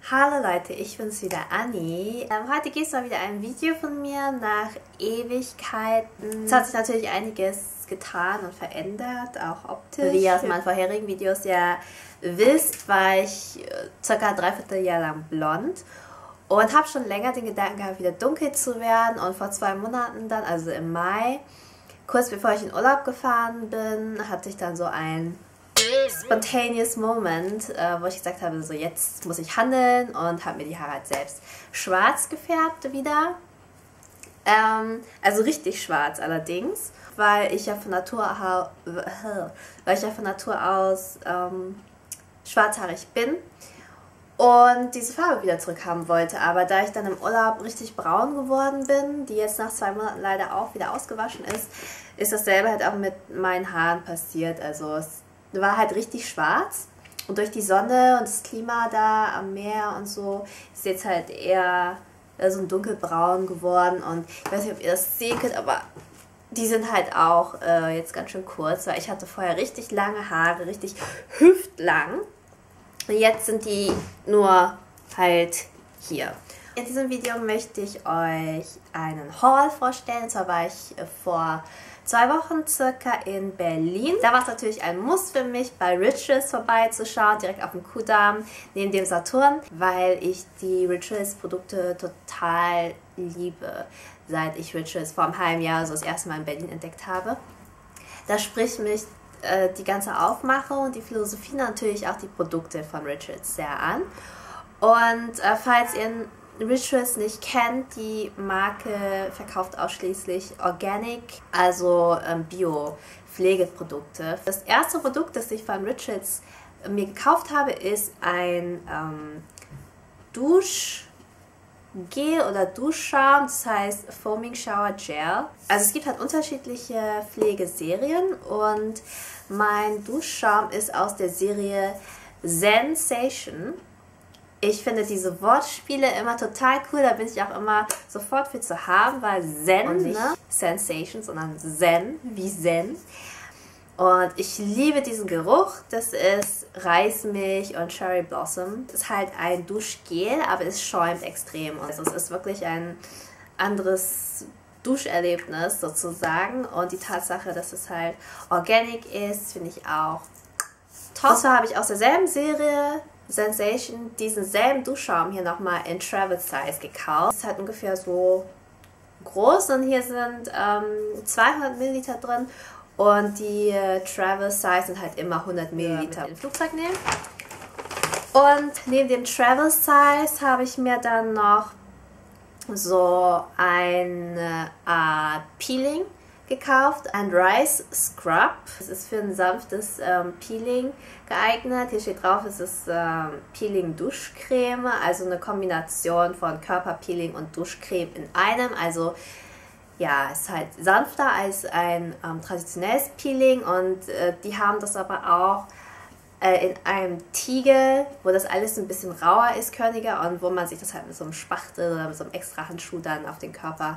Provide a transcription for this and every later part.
Hallo Leute, ich bin's wieder, Anni. Heute gibt es mal wieder ein Video von mir nach Ewigkeiten. Es hat sich natürlich einiges getan und verändert, auch optisch. Wie ihr aus meinen vorherigen Videos ja wisst, war ich circa ein Dreivierteljahr lang blond und habe schon länger den Gedanken gehabt, wieder dunkel zu werden. Und vor 2 Monaten dann, also im Mai, kurz bevor ich in Urlaub gefahren bin, hatte ich dann so ein spontaneous Moment, wo ich gesagt habe, so jetzt muss ich handeln, und habe mir die Haare halt selbst schwarz gefärbt wieder. Also richtig schwarz allerdings, weil ich ja von Natur aus schwarzhaarig bin und diese Farbe wieder zurückhaben wollte. Aber da ich dann im Urlaub richtig braun geworden bin, die jetzt nach 2 Monaten leider auch wieder ausgewaschen ist dasselbe halt auch mit meinen Haaren passiert. Also es war halt richtig schwarz, und durch die Sonne und das Klima da am Meer und so ist jetzt halt eher so ein dunkelbraun geworden. Und ich weiß nicht, ob ihr das sehen könnt, aber die sind halt auch jetzt ganz schön kurz, weil ich hatte vorher richtig lange Haare, richtig hüftlang, und jetzt sind die nur halt hier. In diesem Video möchte ich euch einen Haul vorstellen. Und zwar war ich vor 2 Wochen circa in Berlin. Da war es natürlich ein Muss für mich, bei Rituals vorbeizuschauen, direkt auf dem Kudamm, neben dem Saturn, weil ich die Rituals Produkte total liebe, seit ich Rituals vor einem halben Jahr so das erste Mal in Berlin entdeckt habe. Da spricht mich die ganze Aufmachung und die Philosophie, natürlich auch die Produkte von Rituals sehr an. Und falls ihr Rituals nicht kennt, die Marke verkauft ausschließlich Organic, also Bio-Pflegeprodukte. Das erste Produkt, das ich von Rituals mir gekauft habe, ist ein Duschgel oder Duschschaum, das heißt Foaming Shower Gel. Also es gibt halt unterschiedliche Pflegeserien, und mein Duschschaum ist aus der Serie Zensation. Ich finde diese Wortspiele immer total cool, da bin ich auch immer sofort für zu haben, weil Zen, und nicht Sensation, sondern Zen, wie Zen. Und ich liebe diesen Geruch, das ist Reismilch und Cherry Blossom. Das ist halt ein Duschgel, aber es schäumt extrem. Also es ist wirklich ein anderes Duscherlebnis sozusagen, und die Tatsache, dass es halt organic ist, finde ich auch top. Und zwar habe ich aus derselben Serie Zensation diesen selben Duschschaum hier nochmal in Travel Size gekauft. Das ist halt ungefähr so groß, und hier sind 200 Milliliter drin, und die Travel Size sind halt immer 100 Milliliter. Im Flugzeug nehmen. Und neben dem Travel Size habe ich mir dann noch so eine Art Peeling gekauft, ein Rice Scrub. Es ist für ein sanftes Peeling geeignet. Hier steht drauf, es ist Peeling Duschcreme, also eine Kombination von Körperpeeling und Duschcreme in einem. Also ja, es ist halt sanfter als ein traditionelles Peeling, und die haben das aber auch in einem Tiegel, wo das alles ein bisschen rauer ist, körniger, und wo man sich das halt mit so einem Spachtel oder mit so einem extra Handschuh dann auf den Körper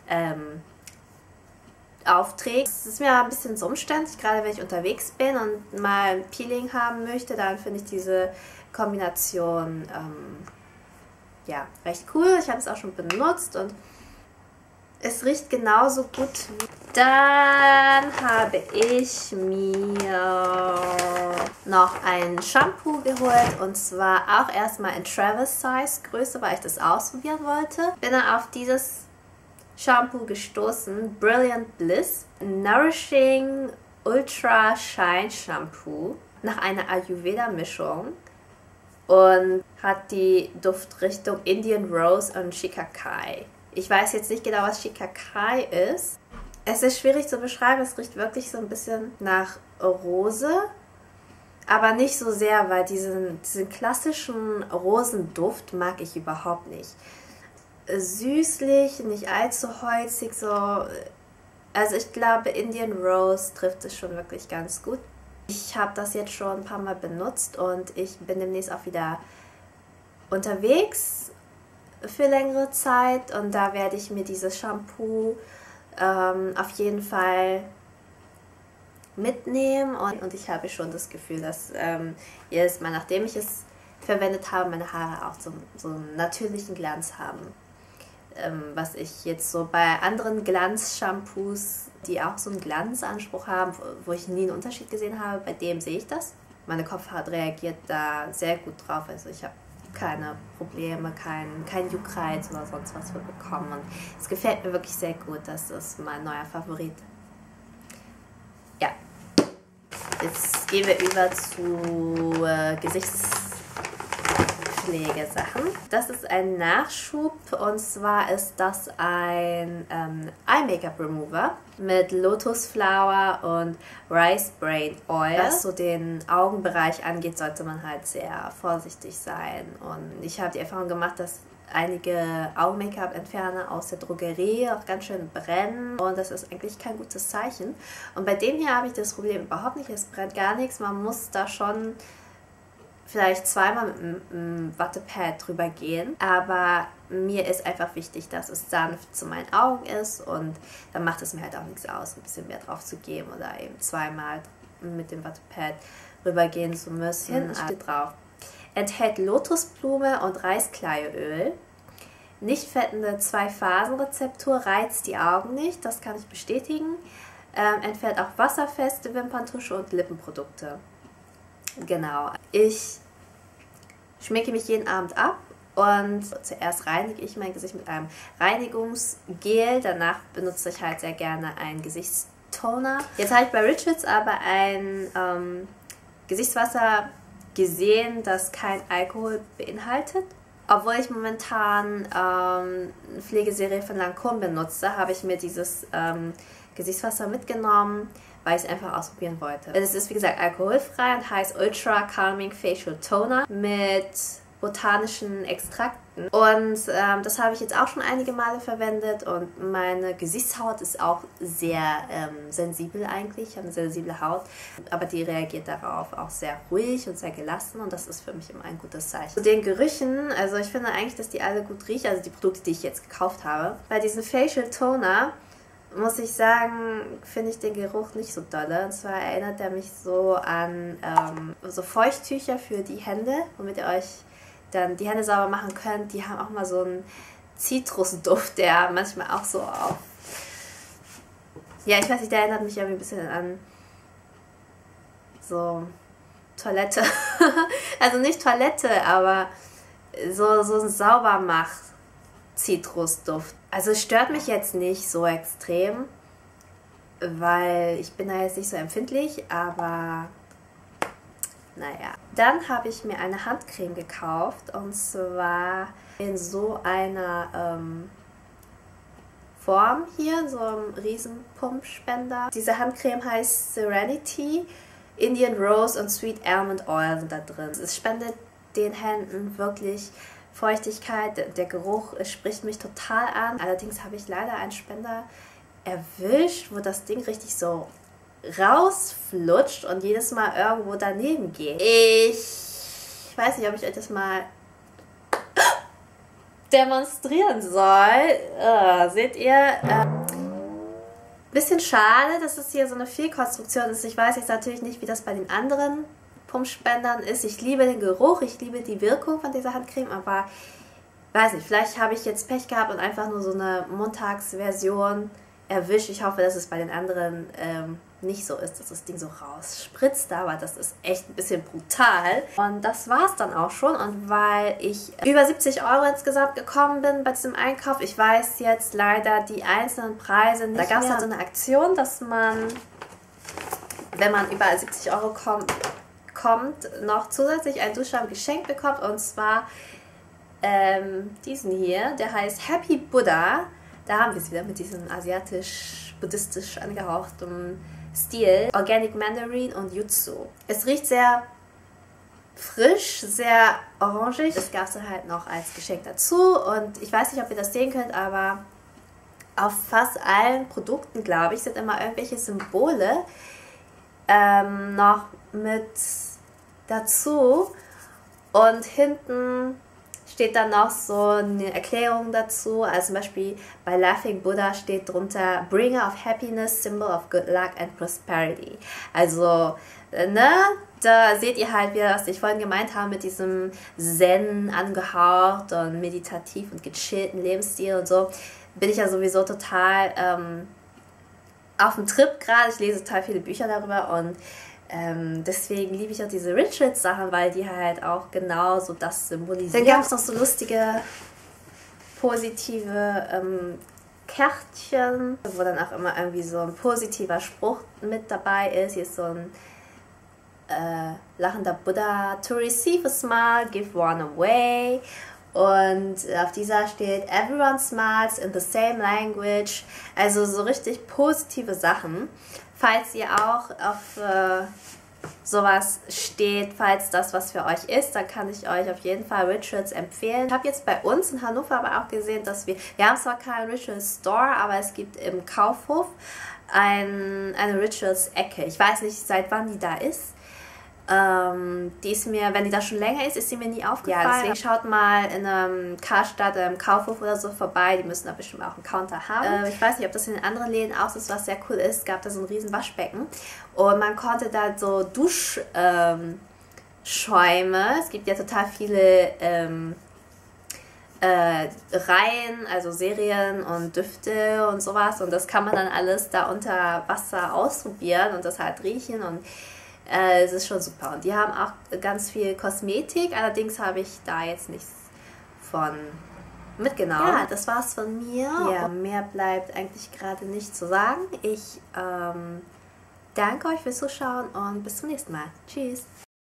aufträgt. Es ist mir ein bisschen so umständlich, gerade wenn ich unterwegs bin und mal ein Peeling haben möchte, dann finde ich diese Kombination ja, recht cool. Ich habe es auch schon benutzt und es riecht genauso gut. Dann habe ich mir noch ein Shampoo geholt, und zwar auch erstmal in Travel Size Größe, weil ich das ausprobieren wollte. Bin dann auf dieses Shampoo gestoßen, Brilliant Bliss Nourishing Ultra Shine Shampoo, nach einer Ayurveda-Mischung, und hat die Duftrichtung Indian Rose und Shikakai. Ich weiß jetzt nicht genau, was Shikakai ist. Es ist schwierig zu beschreiben, es riecht wirklich so ein bisschen nach Rose, aber nicht so sehr, weil diesen klassischen Rosenduft mag ich überhaupt nicht. Süßlich, nicht allzu holzig, so. Also ich glaube, Indian Rose trifft es schon wirklich ganz gut. Ich habe das jetzt schon ein paar Mal benutzt, und ich bin demnächst auch wieder unterwegs für längere Zeit, und da werde ich mir dieses Shampoo auf jeden Fall mitnehmen, und ich habe schon das Gefühl, dass jedes Mal, nachdem ich es verwendet habe, meine Haare auch so einen natürlichen Glanz haben. Was ich jetzt so bei anderen Glanz-Shampoos, die auch so einen Glanzanspruch haben, wo ich nie einen Unterschied gesehen habe, bei dem sehe ich das. Meine Kopfhaut reagiert da sehr gut drauf, also ich habe keine Probleme, kein Juckreiz oder sonst was bekommen und es gefällt mir wirklich sehr gut, das ist mein neuer Favorit. Ja, jetzt gehen wir über zu Gesichtspflegesachen. Das ist ein Nachschub und zwar ist das ein Eye Makeup Remover mit Lotus Flower und Rice Brain Oil. Was so den Augenbereich angeht, sollte man halt sehr vorsichtig sein und ich habe die Erfahrung gemacht, dass einige Augen-Make-up-Entferner aus der Drogerie auch ganz schön brennen und das ist eigentlich kein gutes Zeichen. Und bei dem hier habe ich das Problem überhaupt nicht, es brennt gar nichts, man muss da schon vielleicht zweimal mit einem Wattepad drüber gehen, aber mir ist einfach wichtig, dass es sanft zu meinen Augen ist und dann macht es mir halt auch nichts aus, ein bisschen mehr drauf zu geben oder eben zweimal mit dem Wattepad rübergehen zu müssen. Hinten steht drauf: enthält Lotusblume und Reiskleieöl. Nicht fettende 2-Phasen-Rezeptur, reizt die Augen nicht, das kann ich bestätigen. Entfällt auch wasserfeste Wimperntusche und Lippenprodukte. Genau. Ich schminke mich jeden Abend ab und zuerst reinige ich mein Gesicht mit einem Reinigungsgel. Danach benutze ich halt sehr gerne einen Gesichtstoner. Jetzt habe ich bei Richards aber ein Gesichtswasser gesehen, das kein Alkohol beinhaltet. Obwohl ich momentan eine Pflegeserie von Lancôme benutze, habe ich mir dieses Gesichtswasser mitgenommen, weil ich es einfach ausprobieren wollte. Es ist wie gesagt alkoholfrei und heißt Ultra Calming Facial Toner mit botanischen Extrakten. Und das habe ich jetzt auch schon einige Male verwendet und meine Gesichtshaut ist auch sehr sensibel eigentlich. Ich habe eine sensible Haut, aber die reagiert darauf auch sehr ruhig und sehr gelassen und das ist für mich immer ein gutes Zeichen. Zu den Gerüchen, also ich finde eigentlich, dass die alle gut riechen, also die Produkte, die ich jetzt gekauft habe. Bei diesem Facial Toner muss ich sagen, finde ich den Geruch nicht so dolle. Und zwar erinnert er mich so an so Feuchttücher für die Hände, womit ihr euch dann die Hände sauber machen könnt. Die haben auch mal so einen Zitrusduft, der manchmal auch so auf... Ja, ich weiß nicht, der erinnert mich irgendwie ein bisschen an so Toilette. Also nicht Toilette, aber so ein Saubermach-Zitrusduft. Also es stört mich jetzt nicht so extrem, weil ich bin da jetzt nicht so empfindlich, aber naja. Dann habe ich mir eine Handcreme gekauft und zwar in so einer Form hier, so einem riesen Pumpspender. Diese Handcreme heißt Serenity, Indian Rose und Sweet Almond Oil sind da drin. Es spendet den Händen wirklich Feuchtigkeit, der Geruch spricht mich total an. Allerdings habe ich leider einen Spender erwischt, wo das Ding richtig so rausflutscht und jedes Mal irgendwo daneben geht. Ich weiß nicht, ob ich euch das mal demonstrieren soll. Seht ihr? Bisschen schade, dass es hier so eine Fehlkonstruktion ist. Ich weiß jetzt natürlich nicht, wie das bei den anderen Pumpspendern ist. Ich liebe den Geruch, ich liebe die Wirkung von dieser Handcreme, aber weiß nicht, vielleicht habe ich jetzt Pech gehabt und einfach nur so eine Montagsversion erwischt. Ich hoffe, dass es bei den anderen nicht so ist, dass das Ding so rausspritzt, aber das ist echt ein bisschen brutal. Und das war es dann auch schon. Und weil ich über 70 € insgesamt gekommen bin bei diesem Einkauf, ich weiß jetzt leider die einzelnen Preise nicht. Da gab es halt so eine Aktion, dass man, wenn man über 70 € kommt, noch zusätzlich einen Duschschaum geschenkt bekommt, und zwar diesen hier, der heißt Happy Buddha. Da haben wir es wieder mit diesem asiatisch-buddhistisch angehauchten Stil. Organic Mandarin und Jutsu. Es riecht sehr frisch, sehr orangig. Das gab es dann halt noch als Geschenk dazu und ich weiß nicht, ob ihr das sehen könnt, aber auf fast allen Produkten, glaube ich, sind immer irgendwelche Symbole noch mit dazu und hinten steht dann noch so eine Erklärung dazu, also zum Beispiel bei Laughing Buddha steht drunter Bringer of Happiness, Symbol of Good Luck and Prosperity. Also, ne, Da seht ihr halt wieder, was ich vorhin gemeint habe mit diesem Zen angehaucht und meditativ und gechillten Lebensstil und so. Bin ich ja sowieso total auf dem Trip gerade. Ich lese total viele Bücher darüber und deswegen liebe ich auch diese Rituals-Sachen, weil die halt auch genau so das symbolisieren. Dann gab es noch so lustige, positive Kärtchen, wo dann auch immer irgendwie so ein positiver Spruch mit dabei ist. Hier ist so ein lachender Buddha. To receive a smile, give one away. Und auf dieser steht Everyone smiles in the same language. Also so richtig positive Sachen. Falls ihr auch auf sowas steht, falls das was für euch ist, dann kann ich euch auf jeden Fall Rituals empfehlen. Ich habe jetzt bei uns in Hannover aber auch gesehen, dass wir haben zwar keinen Ritual Store, aber es gibt im Kaufhof eine Rituals-Ecke. Ich weiß nicht, seit wann die da ist. Die ist mir, wenn die da schon länger ist sie mir nie aufgefallen. Ja, deswegen schaut mal in einem Karstadt oder im Kaufhof oder so vorbei. Die müssen da bestimmt auch einen Counter haben. Ich weiß nicht, ob das in den anderen Läden auch ist, was sehr cool ist. Es gab da so ein riesen Waschbecken und man konnte da so Duschschäume. Es gibt ja total viele Reihen, also Serien und Düfte und sowas. Und das kann man dann alles da unter Wasser ausprobieren und das halt riechen und es ist schon super. Und die haben auch ganz viel Kosmetik, allerdings habe ich da jetzt nichts von mitgenommen. Ja, das war's von mir. Ja, mehr bleibt eigentlich gerade nicht zu sagen. Ich danke euch fürs Zuschauen und bis zum nächsten Mal. Tschüss.